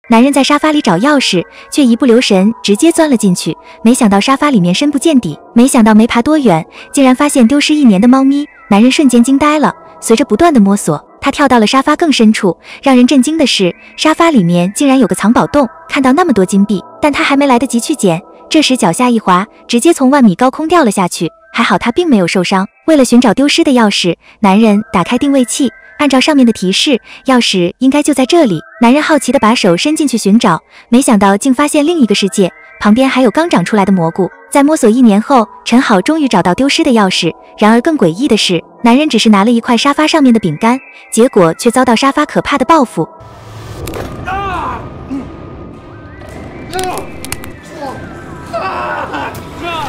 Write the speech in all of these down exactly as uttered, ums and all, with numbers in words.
男人在沙发里找钥匙，却一不留神直接钻了进去，没想到沙发里面深不见底，没想到没爬多远，竟然发现丢失一年的猫咪。男人瞬间惊呆了，随着不断的摸索，他跳到了沙发更深处。让人震惊的是，沙发里面竟然有个藏宝洞，看到那么多金币，但他还没来得及去捡，这时脚下一滑，直接从万米高空掉了下去。还好他并没有受伤。为了寻找丢失的钥匙，男人打开定位器，按照上面的提示，钥匙应该就在这里。男人好奇地把手伸进去寻找，没想到竟发现另一个世界，旁边还有刚长出来的蘑菇。在摸索一年后，陈好终于找到丢失的钥匙。然而更诡异的是，男人只是拿了一块沙发上面的饼干，结果却遭到沙发可怕的报复。啊嗯啊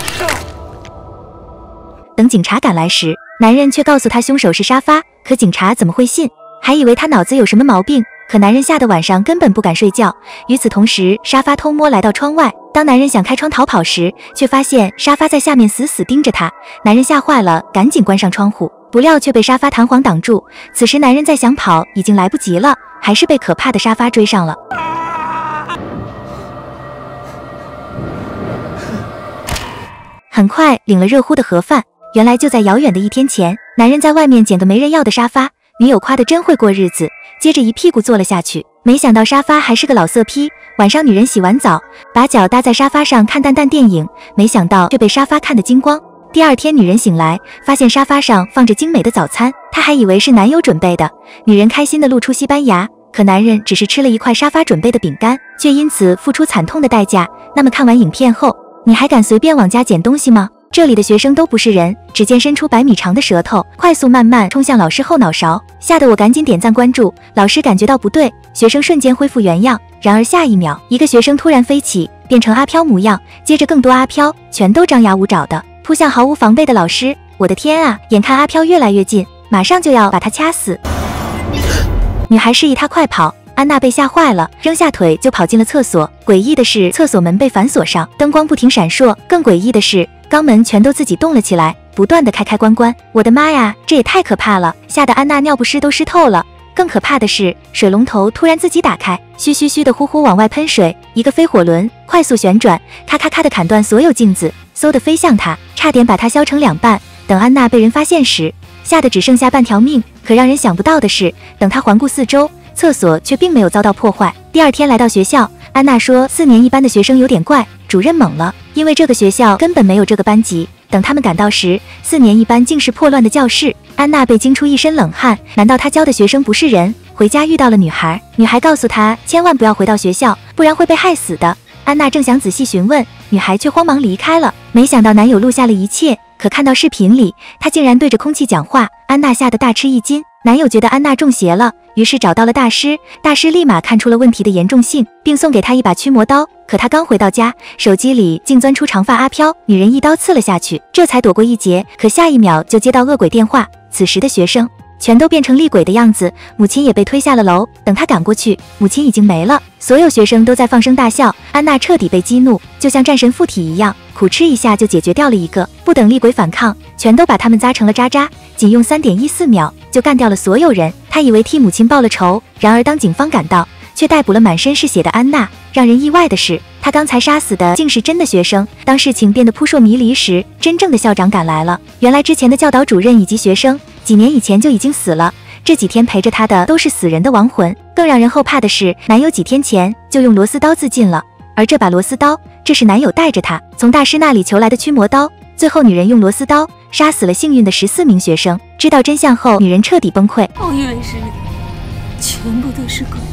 等警察赶来时，男人却告诉他凶手是沙发，可警察怎么会信？还以为他脑子有什么毛病。可男人吓得晚上根本不敢睡觉。与此同时，沙发偷摸来到窗外，当男人想开窗逃跑时，却发现沙发在下面死死盯着他。男人吓坏了，赶紧关上窗户，不料却被沙发弹簧挡住。此时男人再想跑已经来不及了，还是被可怕的沙发追上了。很快领了热乎的盒饭。原来就在遥远的一天前，男人在外面捡个没人要的沙发，女友夸得真会过日子，接着一屁股坐了下去。没想到沙发还是个老色批。晚上女人洗完澡，把脚搭在沙发上看淡淡电影，没想到却被沙发看得精光。第二天女人醒来，发现沙发上放着精美的早餐，她还以为是男友准备的。女人开心地露出西班牙，可男人只是吃了一块沙发准备的饼干，却因此付出惨痛的代价。那么看完影片后，你还敢随便往家捡东西吗？这里的学生都不是人，只见伸出百米长的舌头，快速慢慢冲向老师后脑勺，吓得我赶紧点赞关注。老师感觉到不对，学生瞬间恢复原样。然而下一秒，一个学生突然飞起，变成阿飘模样，接着更多阿飘全都张牙舞爪的扑向毫无防备的老师。我的天啊！眼看阿飘越来越近，马上就要把他掐死。女孩示意他快跑。安娜被吓坏了，扔下腿就跑进了厕所。诡异的是，厕所门被反锁上，灯光不停闪烁。更诡异的是，肛门全都自己动了起来，不断的开开关关。我的妈呀，这也太可怕了！吓得安娜尿不湿都湿透了。更可怕的是，水龙头突然自己打开，嘘嘘嘘的呼呼往外喷水，一个飞火轮快速旋转，咔咔咔的砍断所有镜子，嗖的飞向她，差点把她削成两半。等安娜被人发现时，吓得只剩下半条命。可让人想不到的是，等她环顾四周，厕所却并没有遭到破坏。第二天来到学校，安娜说四年一班的学生有点怪，主任懵了，因为这个学校根本没有这个班级。等他们赶到时，四年一班竟是破乱的教室。安娜被惊出一身冷汗，难道她教的学生不是人？回家遇到了女孩，女孩告诉她千万不要回到学校，不然会被害死的。安娜正想仔细询问，女孩却慌忙离开了。没想到男友录下了一切，可看到视频里，她竟然对着空气讲话。安娜吓得大吃一惊。男友觉得安娜中邪了，于是找到了大师。大师立马看出了问题的严重性，并送给她一把驱魔刀。可她刚回到家，手机里竟钻出长发阿飘，女人一刀刺了下去，这才躲过一劫。可下一秒就接到恶鬼电话，此时的学生全都变成厉鬼的样子，母亲也被推下了楼。等她赶过去，母亲已经没了。所有学生都在放声大笑，安娜彻底被激怒，就像战神附体一样，苦吃一下就解决掉了一个。不等厉鬼反抗，全都把他们砸成了渣渣，仅用 三点一四秒就干掉了所有人。他以为替母亲报了仇，然而当警方赶到，却逮捕了满身是血的安娜。让人意外的是，他刚才杀死的竟是真的学生。当事情变得扑朔迷离时，真正的校长赶来了。原来之前的教导主任以及学生几年以前就已经死了，这几天陪着他的都是死人的亡魂。更让人后怕的是，男友几天前就用螺丝刀自尽了，而这把螺丝刀，这是男友带着他从大师那里求来的驱魔刀。最后女人用螺丝刀杀死了幸运的十四名学生。知道真相后，女人彻底崩溃。 我以为是人，全部都是鬼，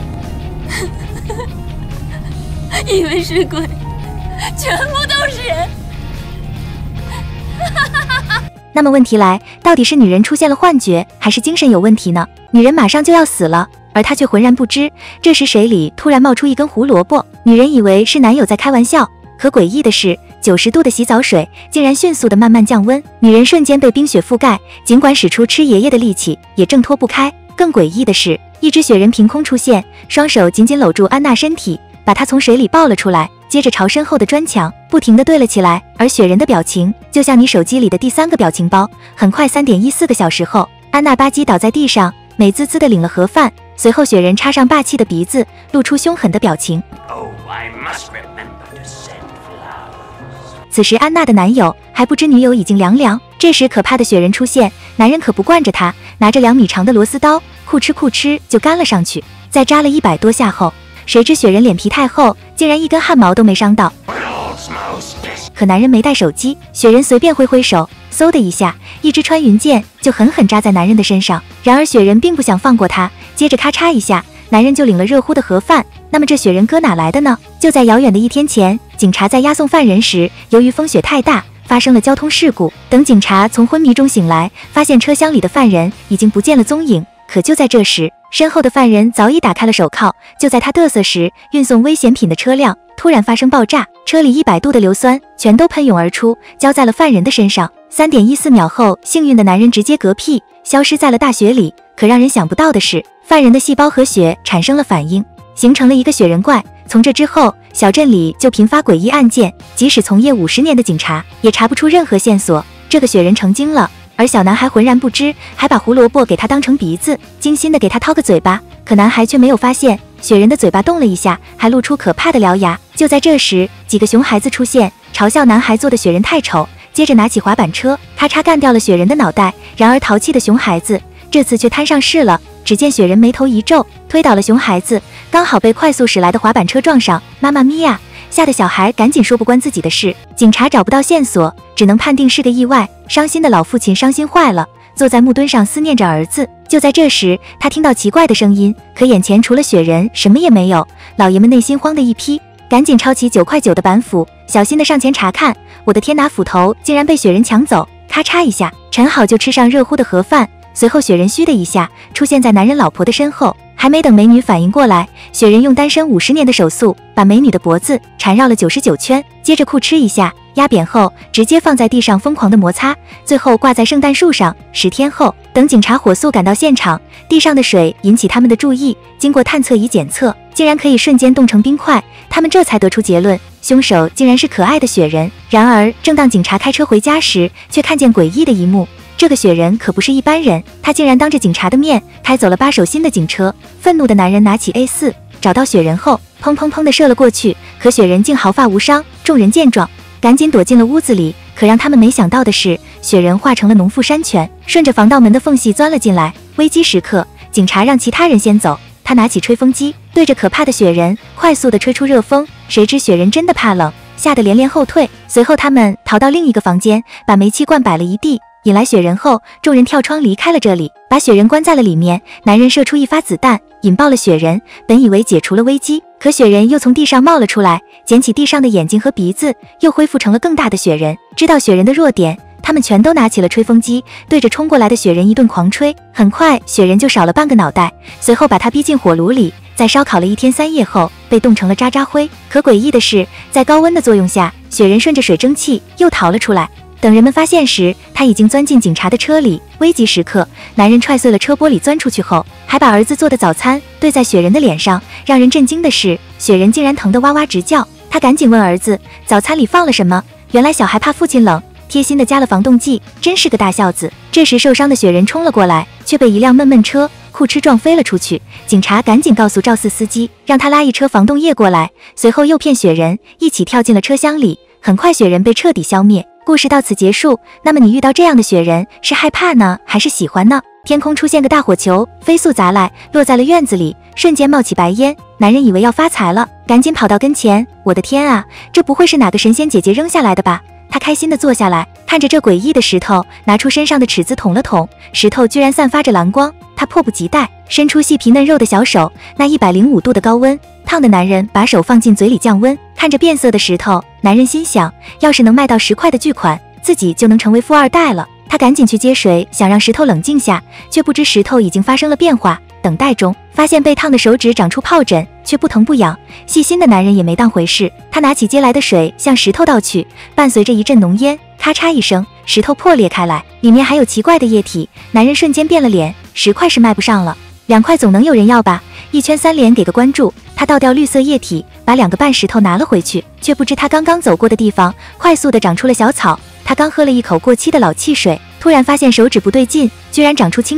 以为是鬼，全部都是人。 那么问题来，到底是女人出现了幻觉，还是精神有问题呢？女人马上就要死了，而她却浑然不知。这时水里突然冒出一根胡萝卜，女人以为是男友在开玩笑。可诡异的是，九十度的洗澡水竟然迅速的慢慢降温，女人瞬间被冰雪覆盖，尽管使出吃爷爷的力气，也挣脱不开。更诡异的是，一只雪人凭空出现，双手紧紧搂住安娜身体，把她从水里抱了出来，接着朝身后的砖墙不停地对了起来。而雪人的表情就像你手机里的第三个表情包。很快 三点一四个小时后，安娜吧唧倒在地上，美滋滋地领了盒饭， 随后雪人插上霸气的鼻子，露出凶狠的表情。 Oh, I must remember to send flowers. 此时安娜的男友还不知女友已经凉凉。这时可怕的雪人出现，男人可不惯着他，拿着两米长的螺丝刀，酷哧酷哧就干了上去。在扎了一百多下后，谁知雪人脸皮太厚，竟然一根汗毛都没伤到。可男人没带手机，雪人随便挥挥手，嗖的一下，一支穿云箭就狠狠扎在男人的身上。然而雪人并不想放过他，接着咔嚓一下，男人就领了热乎的盒饭。那么这雪人哥哪来的呢？就在遥远的一天前，警察在押送犯人时，由于风雪太大，发生了交通事故。等警察从昏迷中醒来，发现车厢里的犯人已经不见了踪影。可就在这时，身后的犯人早已打开了手铐。就在他嘚瑟时，运送危险品的车辆突然发生爆炸，车里一百度的硫酸全都喷涌而出，浇在了犯人的身上。三点一四秒后，幸运的男人直接嗝屁，消失在了大雪里。可让人想不到的是，犯人的细胞和雪产生了反应，形成了一个雪人怪。从这之后，小镇里就频发诡异案件，即使从业五十年的警察也查不出任何线索。这个雪人成精了，而小男孩浑然不知，还把胡萝卜给他当成鼻子，精心的给他掏个嘴巴。可男孩却没有发现，雪人的嘴巴动了一下，还露出可怕的獠牙。就在这时，几个熊孩子出现，嘲笑男孩做的雪人太丑，接着拿起滑板车，咔嚓干掉了雪人的脑袋。然而淘气的熊孩子这次却摊上事了，只见雪人眉头一皱，推倒了熊孩子，刚好被快速驶来的滑板车撞上。妈妈咪呀！吓得小孩赶紧说不关自己的事。警察找不到线索，只能判定是个意外。伤心的老父亲伤心坏了，坐在木墩上思念着儿子。就在这时，他听到奇怪的声音，可眼前除了雪人什么也没有。老爷们内心慌的一批，赶紧抄起九块九的板斧，小心的上前查看。我的天哪，斧头竟然被雪人抢走！咔嚓一下，陈好就吃上热乎的盒饭。随后雪人嘘的一下出现在男人老婆的身后，还没等美女反应过来，雪人用单身五十年的手速把美女的脖子缠绕了九十九圈，接着酷吃一下压扁后直接放在地上疯狂的摩擦，最后挂在圣诞树上。十天后，等警察火速赶到现场，地上的水引起他们的注意，经过探测仪检测，竟然可以瞬间冻成冰块，他们这才得出结论，凶手竟然是可爱的雪人。然而正当警察开车回家时，却看见诡异的一幕。这个雪人可不是一般人，他竟然当着警察的面开走了八手新的警车。愤怒的男人拿起 A 四，找到雪人后，砰砰砰地射了过去，可雪人竟毫发无伤。众人见状，赶紧躲进了屋子里。可让他们没想到的是，雪人化成了农夫山泉，顺着防盗门的缝隙钻了进来。危机时刻，警察让其他人先走，他拿起吹风机，对着可怕的雪人快速地吹出热风。谁知雪人真的怕冷，吓得连连后退。随后他们逃到另一个房间，把煤气罐摆了一地。引来雪人后，众人跳窗离开了这里，把雪人关在了里面。男人射出一发子弹，引爆了雪人。本以为解除了危机，可雪人又从地上冒了出来，捡起地上的眼睛和鼻子，又恢复成了更大的雪人。知道雪人的弱点，他们全都拿起了吹风机，对着冲过来的雪人一顿狂吹。很快，雪人就少了半个脑袋，随后把他逼进火炉里，在烧烤了一天三夜后，被冻成了渣渣灰。可诡异的是，在高温的作用下，雪人顺着水蒸气又逃了出来。等人们发现时，他已经钻进警察的车里。危急时刻，男人踹碎了车玻璃钻出去后，还把儿子做的早餐兑在雪人的脸上。让人震惊的是，雪人竟然疼得哇哇直叫。他赶紧问儿子，早餐里放了什么？原来小孩怕父亲冷，贴心的加了防冻剂，真是个大孝子。这时受伤的雪人冲了过来，却被一辆闷闷车酷吃撞飞了出去。警察赶紧告诉肇事司机，让他拉一车防冻液过来，随后诱骗雪人一起跳进了车厢里。很快雪人被彻底消灭。故事到此结束。那么你遇到这样的雪人，是害怕呢，还是喜欢呢？天空出现个大火球，飞速砸来，落在了院子里，瞬间冒起白烟。男人以为要发财了，赶紧跑到跟前。我的天啊，这不会是哪个神仙姐姐扔下来的吧？他开心地坐下来，看着这诡异的石头，拿出身上的尺子捅了捅，石头居然散发着蓝光。他迫不及待伸出细皮嫩肉的小手，那一百零五度的高温，烫的男人把手放进嘴里降温。看着变色的石头，男人心想，要是能卖到十块的巨款，自己就能成为富二代了。他赶紧去接水，想让石头冷静下，却不知石头已经发生了变化。等待中，发现被烫的手指长出疱疹，却不疼不痒。细心的男人也没当回事，他拿起接来的水向石头倒去，伴随着一阵浓烟，咔嚓一声，石头破裂开来，里面还有奇怪的液体。男人瞬间变了脸，十块是卖不上了，两块总能有人要吧？一圈三连给个关注。他倒掉绿色液体，把两个半石头拿了回去，却不知他刚刚走过的地方快速地长出了小草。他刚喝了一口过期的老汽水，突然发现手指不对劲，居然长出青苔。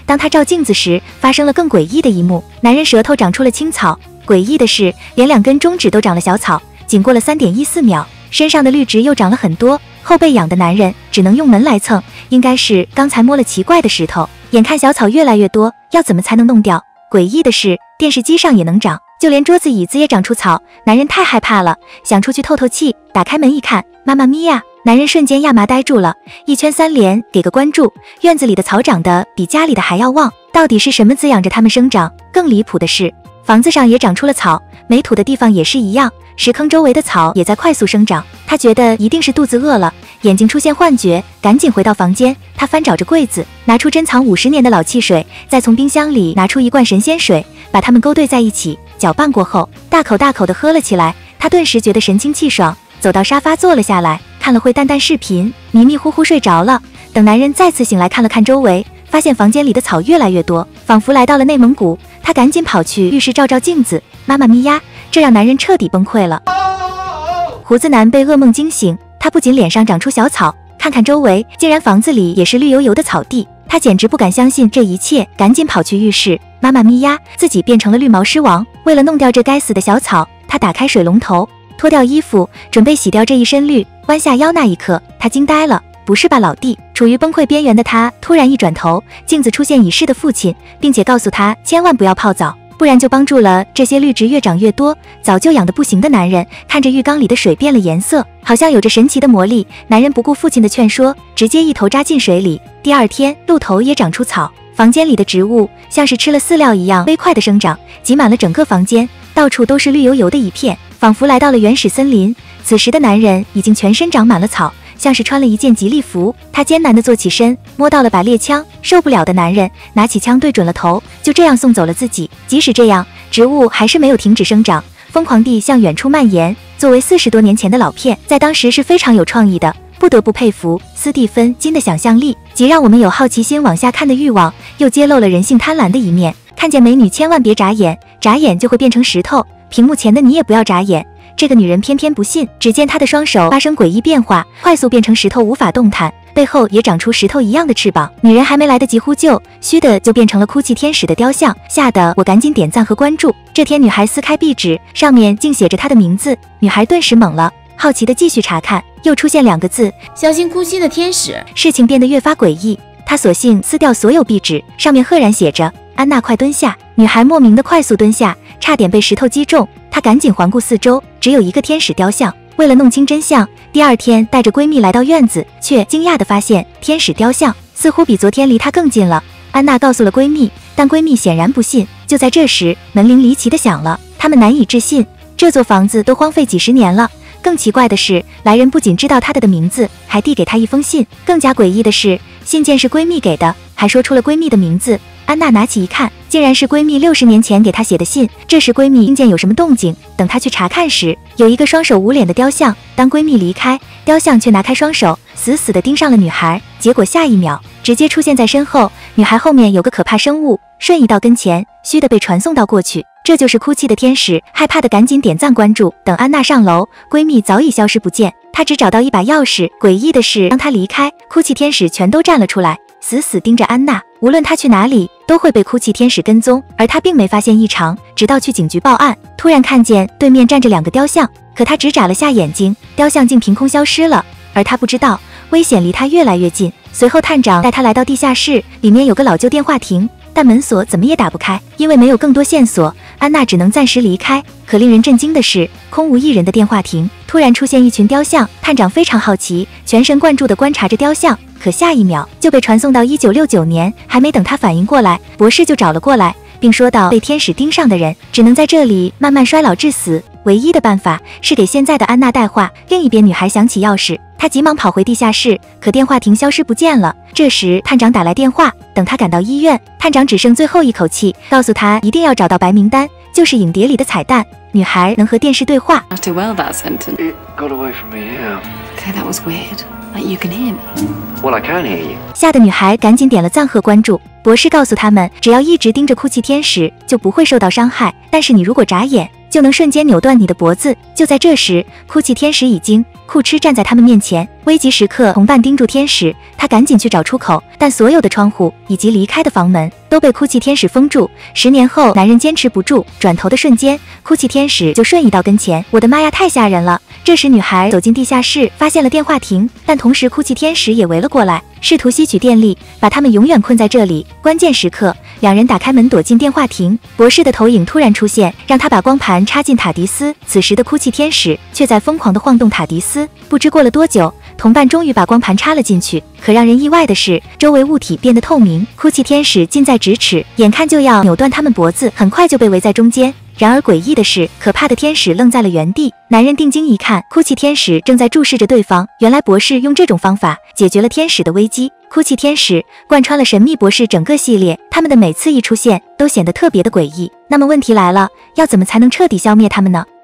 当他照镜子时，发生了更诡异的一幕，男人舌头长出了青草，诡异的是，连两根中指都长了小草。仅过了 三点一四秒，身上的绿植又长了很多。后背痒的男人只能用门来蹭，应该是刚才摸了奇怪的石头。眼看小草越来越多，要怎么才能弄掉？诡异的是，电视机上也能长，就连桌子椅子也长出草。男人太害怕了，想出去透透气。打开门一看，妈妈咪呀！男人瞬间亚麻呆住了。一圈三连，给个关注。院子里的草长得比家里的还要旺，到底是什么滋养着它们生长？更离谱的是，房子上也长出了草，没土的地方也是一样。石坑周围的草也在快速生长。他觉得一定是肚子饿了，眼睛出现幻觉，赶紧回到房间。他翻找着柜子，拿出珍藏五十年的老汽水，再从冰箱里拿出一罐神仙水，把它们勾兑在一起，搅拌过后，大口大口地喝了起来。他顿时觉得神清气爽，走到沙发坐了下来，看了会淡淡视频，迷迷糊糊睡着了。等男人再次醒来，看了看周围，发现房间里的草越来越多，仿佛来到了内蒙古。他赶紧跑去浴室照照镜子，妈妈咪呀！这让男人彻底崩溃了。胡子男被噩梦惊醒，他不仅脸上长出小草，看看周围，竟然房子里也是绿油油的草地。他简直不敢相信这一切，赶紧跑去浴室。妈妈咪呀！自己变成了绿毛狮王。为了弄掉这该死的小草，他打开水龙头，脱掉衣服，准备洗掉这一身绿。弯下腰那一刻，他惊呆了。不是吧，老弟！处于崩溃边缘的他突然一转头，镜子出现已逝的父亲，并且告诉他千万不要泡澡，不然就帮助了这些绿植越长越多。早就痒得不行的男人看着浴缸里的水变了颜色，好像有着神奇的魔力。男人不顾父亲的劝说，直接一头扎进水里。第二天，鹿头也长出草，房间里的植物像是吃了饲料一样飞快地生长，挤满了整个房间，到处都是绿油油的一片，仿佛来到了原始森林。此时的男人已经全身长满了草，像是穿了一件吉利服。他艰难地坐起身，摸到了把猎枪，受不了的男人拿起枪对准了头，就这样送走了自己。即使这样，植物还是没有停止生长，疯狂地向远处蔓延。作为四十多年前的老片，在当时是非常有创意的，不得不佩服斯蒂芬金的想象力，既让我们有好奇心往下看的欲望，又揭露了人性贪婪的一面。看见美女千万别眨眼，眨眼就会变成石头。屏幕前的你也不要眨眼。这个女人偏偏不信，只见她的双手发生诡异变化，快速变成石头，无法动弹，背后也长出石头一样的翅膀。女人还没来得及呼救，虚的就变成了哭泣天使的雕像，吓得我赶紧点赞和关注。这天，女孩撕开壁纸，上面竟写着她的名字。女孩顿时懵了，好奇的继续查看，又出现两个字： 小心哭泣的天使。 事情变得越发诡异，她索性撕掉所有壁纸，上面赫然写着：安娜，快蹲下！女孩莫名的快速蹲下，差点被石头击中。她赶紧环顾四周，只有一个天使雕像。为了弄清真相，第二天带着闺蜜来到院子，却惊讶地发现天使雕像似乎比昨天离她更近了。安娜告诉了闺蜜，但闺蜜显然不信。就在这时，门铃离奇地响了，他们难以置信，这座房子都荒废几十年了。更奇怪的是，来人不仅知道她的的名字，还递给她一封信。更加诡异的是，信件是闺蜜给的，还说出了闺蜜的名字。安娜拿起一看，竟然是闺蜜六十年前给她写的信。这时闺蜜听见有什么动静，等她去查看时，有一个双手捂脸的雕像。当闺蜜离开，雕像却拿开双手，死死地盯上了女孩。结果下一秒，直接出现在身后，女孩后面有个可怕生物，瞬移到跟前，虚的被传送到过去。这就是哭泣的天使，害怕的赶紧点赞关注。等安娜上楼，闺蜜早已消失不见，她只找到一把钥匙。诡异的是，当她离开，哭泣天使全都站了出来，死死盯着安娜，无论她去哪里都会被哭泣天使跟踪。而她并没发现异常，直到去警局报案，突然看见对面站着两个雕像，可她只眨了下眼睛，雕像竟凭空消失了。而她不知道，危险离她越来越近。随后探长带她来到地下室，里面有个老旧电话亭，但门锁怎么也打不开。因为没有更多线索，安娜只能暂时离开。可令人震惊的是，空无一人的电话亭突然出现一群雕像。探长非常好奇，全神贯注地观察着雕像，可下一秒就被传送到一九六九年。还没等他反应过来，博士就找了过来，并说道，被天使盯上的人只能在这里慢慢衰老致死，唯一的办法是给现在的安娜带话。另一边，女孩想起钥匙，她急忙跑回地下室，可电话亭消失不见了。这时探长打来电话，等他赶到医院，探长只剩最后一口气，告诉他一定要找到白名单，就是影碟里的彩蛋，女孩能和电视对话。 Not too well that sentence. It got away from me, yeah. Okay, that was weird. Like you can hear me. Well, I can hear you. 吓得女孩赶紧点了赞和关注。博士告诉他们，只要一直盯着哭泣天使，就不会受到伤害，但是你如果眨眼， 就能瞬间扭断你的脖子。就在这时，哭泣天使已经哭哧站在他们面前。危急时刻，同伴盯住天使，他赶紧去找出口，但所有的窗户以及离开的房门都被哭泣天使封住。十年后，男人坚持不住，转头的瞬间，哭泣天使就瞬移到跟前。我的妈呀，太吓人了！这时，女孩走进地下室，发现了电话亭，但同时哭泣天使也围了过来，试图吸取电力，把他们永远困在这里。关键时刻，两人打开门躲进电话亭。博士的投影突然出现，让他把光盘插进塔迪斯。此时的哭泣天使却在疯狂地晃动塔迪斯。不知过了多久，同伴终于把光盘插了进去，可让人意外的是，周围物体变得透明，哭泣天使近在咫尺，眼看就要扭断他们脖子，很快就被围在中间。然而诡异的是，可怕的天使愣在了原地。男人定睛一看，哭泣天使正在注视着对方。原来博士用这种方法解决了天使的危机。哭泣天使贯穿了神秘博士整个系列，他们的每次一出现都显得特别的诡异。那么问题来了，要怎么才能彻底消灭他们呢？